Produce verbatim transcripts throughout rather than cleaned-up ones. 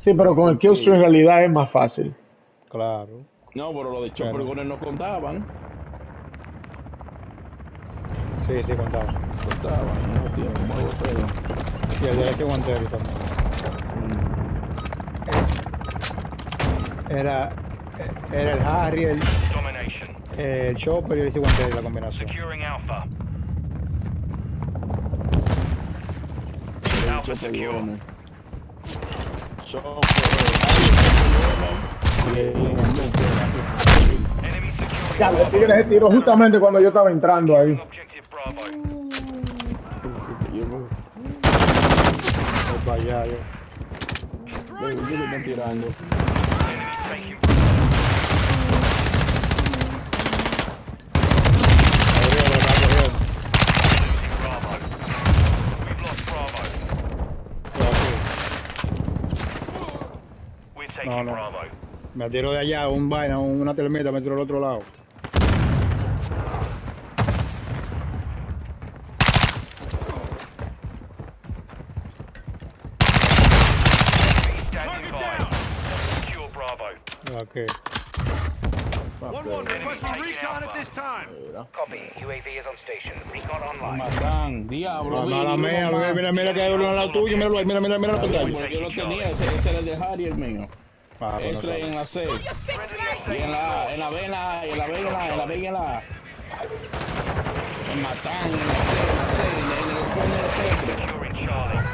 Sí, pero con el Killstream en realidad es más fácil. Claro. No, pero lo de Chopper Bueno. Gunner no contaban. Sí, sí, contaba. Contaban, no, tío, como algo feo. Y el de ese guantero también. Era, era el Harry, el, el Chopper y el guantero la combinación. Securing Alpha. El Alpha Chopper secure. Gunner. Chopper, Chopper Gunner. Enemy securing Ya, el Bravo. tigre se tiró justamente cuando yo estaba entrando ahí. Objective Bravo. Pues vaya, yo. ¿Qué le están tirando? Enemy taking Bravo. Arriba, lo está cogiendo. Losing Bravo. We've lost Bravo. Todo así. We're taking No, no. Bravo. Me tiró de allá, un vaina, una termita, me tiró al otro lado. Enemy standing by. Secure Bravo. Okay. one one, requesting recon at this time. Copy. U A V is on station. Recon online. Matan, diablo. No, mala mía, mira, mira, mira que hay uno al lado tuyo, míralo ahí, mira, mira, mira la pantalla. Yo lo tenía, ese, ese era el de Harry, el mío. Ah, bueno, Ese en la C. Y en la A, en la B, en la A, en la B, en la A, en la B, en la A. Me matan en la C, en la C, en el spawn de la C. Securing Charlie.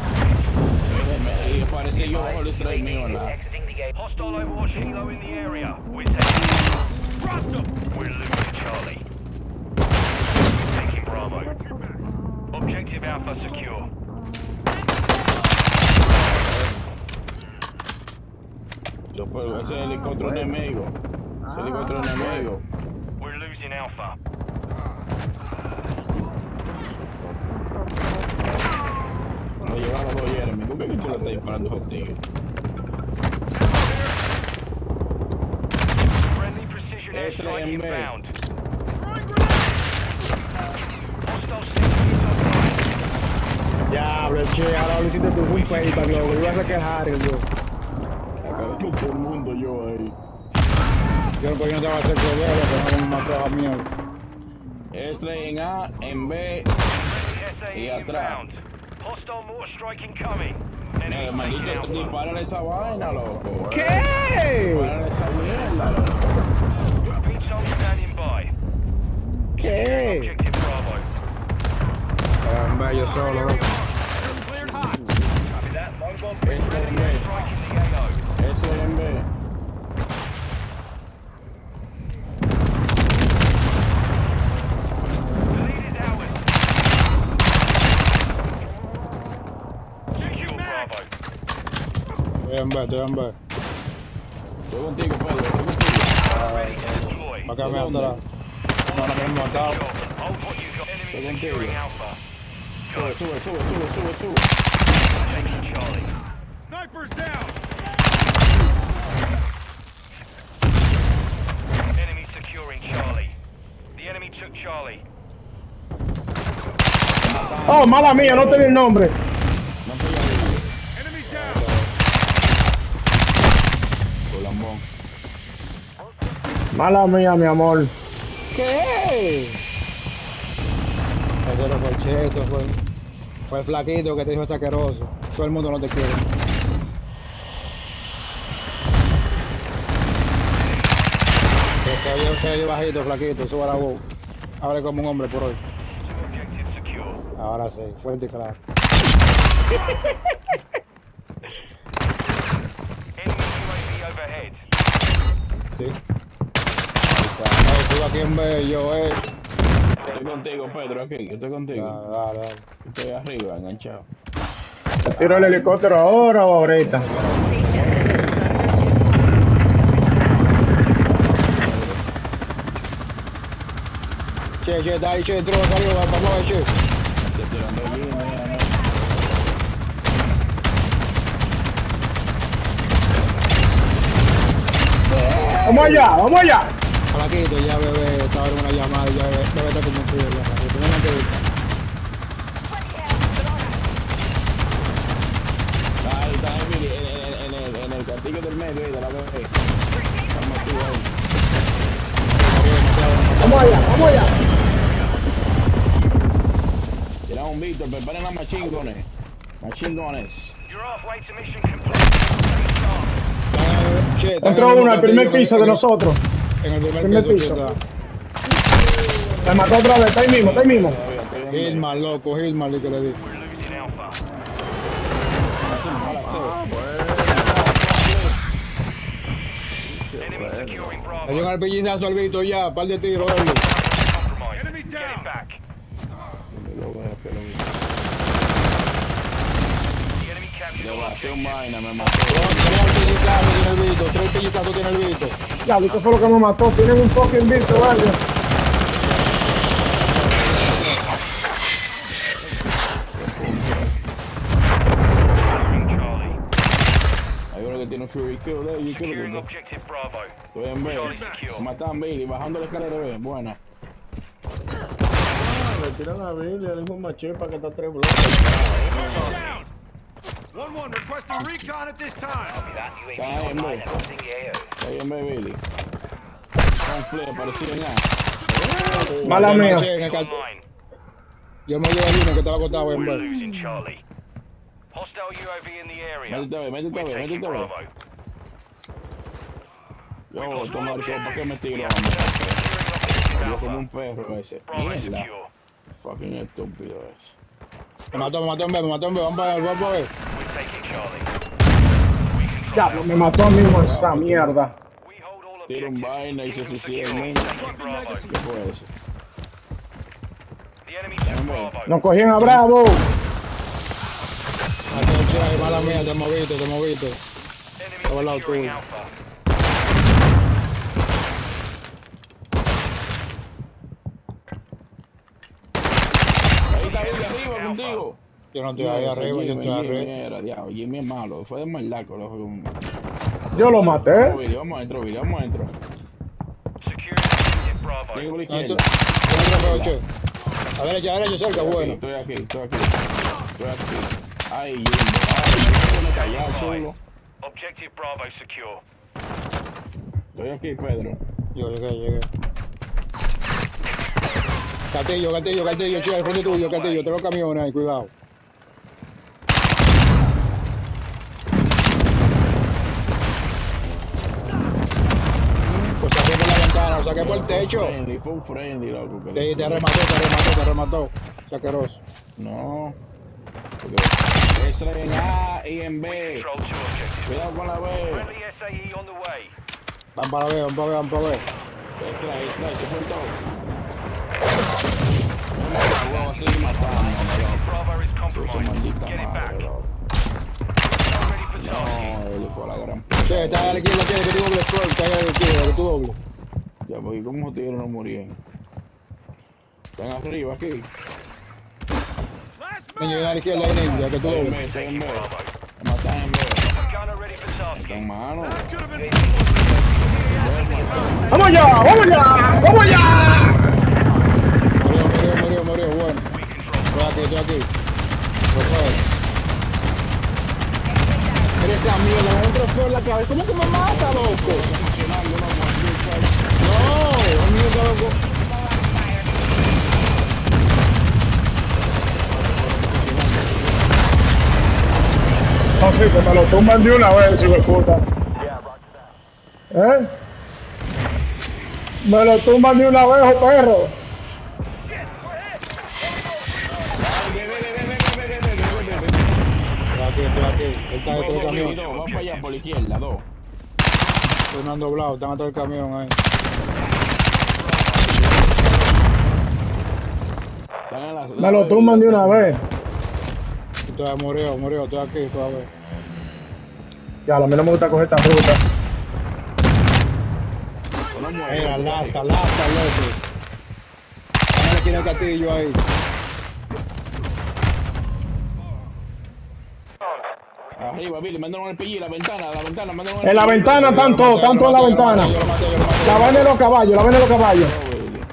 Y aparece yo bajo el strike mío en la. Exiting the gate. Hostile Overwatch Hilo in the area. We're taking. Trust them. We're losing Charlie. Taking Bravo. Objective Alpha secure. Yo puedo, ese es el helicóptero enemigo. Ese helicóptero enemigo. We're losing Alpha. No lleva los dos Jeremy. ¿Por qué tú le estás disparando a esos tigres? Friendly precision Ese airstrike en B. inbound. Hostile sentry is online. Diablo, che, ahora lo hiciste tu full payback, loco. Yo iba a quejar, yo. Acá todo el mundo yo ahí. Yo no podía no te va a hacer problema, pero no me mató a mí. Ese en A, en B. S A Y E atrás. inbound. Hostile mortar strike incoming. El Enemy maldito taking Alpha. disparan esa vaina, loco. ¿Qué? Disparan esa mierda, loco. Beach zone standing by. ¿Qué? Objective Bravo. Caramba, yo solo, loco. Cleared hot. Copy that. Mobile Ese en B. strike in the A O. Ese en B. The lead is ours. Secure Bravo. Estoy en B, estoy en B. Estoy contigo, Pedro. Estoy contigo. Ready to deploy. Acá me atrás. No, no me han matado. Hold what you got. Enemy securing Alpha. Sube, sube, sube, sube, sube, sube. Taking Charlie. Snipers down. Enemy securing Charlie. The enemy took Charlie. Oh, mala mía, no tenía el nombre. No estoy ahí. Enemy down. Colambón. Mala mía, mi amor. ¿Qué? Ese no fue el cheto, fue, fue el flaquito que te dijo saqueroso. Todo el mundo no te quiere. Que oye, se oye bajito, flaquito, suba la voz. Hable como un hombre por hoy. Two objectives secure. Ahora sí, fuerte y claro. Enemy U A V overhead. Sí. No, estoy aquí en B, yo, eh. Estoy contigo, Pedro, aquí. Estoy contigo. Dale, dale, dale. Estoy arriba, enganchado. ¿Tiro el helicóptero ahora o ahorita? Che, che, dale, che, entró, salió, vamos a ver, che. Estoy tirando allí, mira, no. Vamos allá, vamos allá. Flaquito, ya bebé, estaba en una llamada, ya bebé, bebé está como un frío, ya, flaquito, ven aquí. Ahí está Emily, en, en, en el tigre del medio ahí, de la B. Estamos aquí, ahí. Vamos allá, vamos allá. Tira un Víctor, preparen las machine guns. Machine guns. You're halfway to mission complete. Che, están Entró en el uno al castillo, primer en el- piso de nosotros. En el primer, Primer piso. piso. sí está. Me mató otra vez, está ahí mismo, está ahí mismo. Hitman, loco, Hitman, que le di. We're losing Alpha. Enemy securing Bravo. Hay un arpillizazo al Vito ya, par de tiros, dale. Compromised. Enemy Get it down. back. The enemy captured Le all bajé un objectives. vaina, me mató. Tres arpillizazos tiene el Vito, tres arpillizazos tiene el Vito. Ya, ¿qué fue lo que me mató? Tienen un fucking Vito, vale. Securing Charlie. Hay uno que tiene un Fury Kill de ahí. Securing objective Bravo. Estoy en B. Charlie secure. Matan Billy, bajando la escalera B. Buena. Le tiran a Billy, le dijo un machete para que está tres bloques. Down. one one requesting recon at this time. Está ahí en B. Está ahí en B, Billy. Un flip, parecía ya. Mala mía. Che, en el cal- Online. Yo me llevo el uno que estaba acostado en We're B. losing Charlie. Hostile U A V in the area. Métete a B, métete a We're B, taking métete a B. Bravo. Yo, tomar todo, ¿para qué me tiro? We have securing objective Yo como un Alpha. perro ese. Bravo Mierda. secure. Fucking estúpido ese. Me mató, me mató en B, me mató en B, vamos para vamos para B. We're taking Charlie. We control Diablo, me mató a mí mismo esta mierda. We hold all Tira un objectives. vaina y se Keep them suicida el secure. mundo. Taking Bravo. ¿Qué fue eso? The enemy took Bravo. Nos cogían a Bravo. Atención, mala mía, te moviste, te moviste. Estaba al lado Enemy securing tuyo. Alpha. Ahí está Billy arriba contigo. Yo no estoy ahí arriba, yo Jimmy, estoy Jimmy arriba. era, diablo, Jimmy es malo, fue de malaco. Lo Yo lo Vamos, maté. Billy, vamos adentro, Billy, vamos adentro. Securing objective Bravo. Sigue por la No, izquierda. tú- yo no creo, che. A derecha, a derecha, cerca, bueno. Estoy aquí, estoy aquí, estoy aquí. Ay, Jimmy, ay, me callado, chulo. Objective Bravo secure. Estoy aquí, Pedro. Yo llegué, llegué. Gatillo, gatillo, gatillo, che, al frente tuyo, gatillo, tengo camiones ahí, cuidado. Pues saqué por la ventana, lo saqué por el techo. Friendly, fue un friendly, loco. que Te, le- te remató, te remató, te remató. Saqueroso. No. Porque es en A y en We B. control two objectives. Cuidado con la B. Friendly S A E on the way. Van para ver, van para ver, van para ver. Extra, extra, se fue todo. Vamos a seguir matando, Bravo is loco. Su compromised. maldita Get it back. madre, loco. Ready for tasking. No, loco, la gran Che, está a la izquierda, che, que tú doble scroll, está ahí a la izquierda, que tú doble. Ya, porque como esos tigres no murieron. Están arriba aquí. Last Niño, a man. la izquierda, ahí, niño, que tú Estoy en doble. B, estoy en B. Bravo. Me matan en B. Gunner ready for tasking. Están manos. That could have been. ¡Vamos allá! ¡Vamos allá! ¡Vamos allá! Murió, murió, murió, murió, bueno. We control Estoy aquí, estoy aquí. Por favor. Mira esa mierda, me entró por la cabeza. ¿Cómo que me mata, loco? No, es mierda, loco. No, sí, que me lo tumban de una vez, hijo de puta. ¿Eh? Me lo tumban de una vez, oh perro. Estoy aquí, estoy aquí. Él está dentro del camión. Dos, vamos para allá por la izquierda, dos. Estoy no han doblado, están atrás del camión ahí. Están en la- Me lo tumban de una vez. Estoy murió, murió, estoy aquí todavía. Ya, a mí no me gusta coger esta ruta. No muere. Mira, lasta, lasta, loco. Dame la esquina del castillo ahí. Arriba, Billy, mándanos el pilli, la ventana, la ventana, mándanos el En la pilli. ventana están todos, están todos en la ventana. Yo lo maté, yo lo maté. La vaina de los caballos, la vaina de los caballos. No, Billy.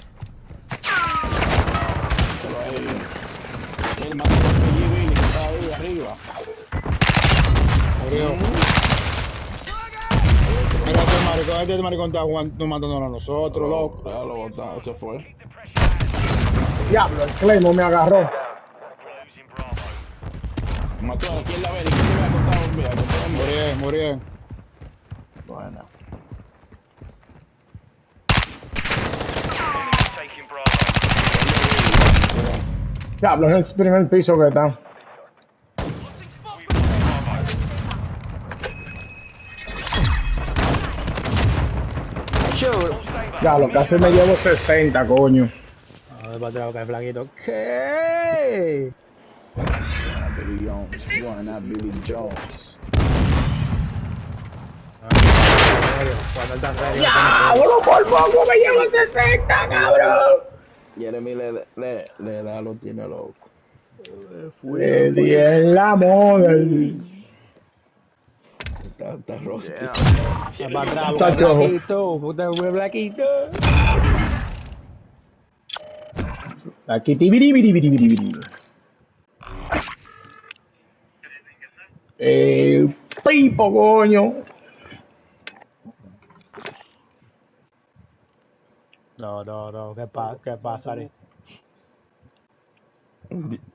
Pero ahí, él mandó el pilli, Billy, que estaba ahí. arriba. Murió. Mira este maricón, este maricón está jugando, matándonos a nosotros, loco. Ya lo botaron, se fue. Diablo, el Claymore me agarró. We're losing Bravo. Mató a quién la ve, quién le va a contar un día. Morí, morí. Bueno. Taking Bravo. Diablo, es el primer piso que está. We've lost Bravo. Shoot. Diablo, casi me llevo sesenta, coño. A ver, para atrás, que el flaquito. ¿Qué? Billy Jones. Buena, Billy Jones. Cuando él está serio. ¡Diablo, por poco me llevo sesenta, cabrón! Jeremy le, le, le da, lo tiene loco. Le di en la moda. Está, está rusty. Para atrás, Está busca el cojo. flaquito. Puta, busca el flaquito. Aquí, tibiri, biri, biri, biri, biri. Eh, pipo, coño. No, no, no. ¿Qué pasa? ¿Qué pasa, Ari?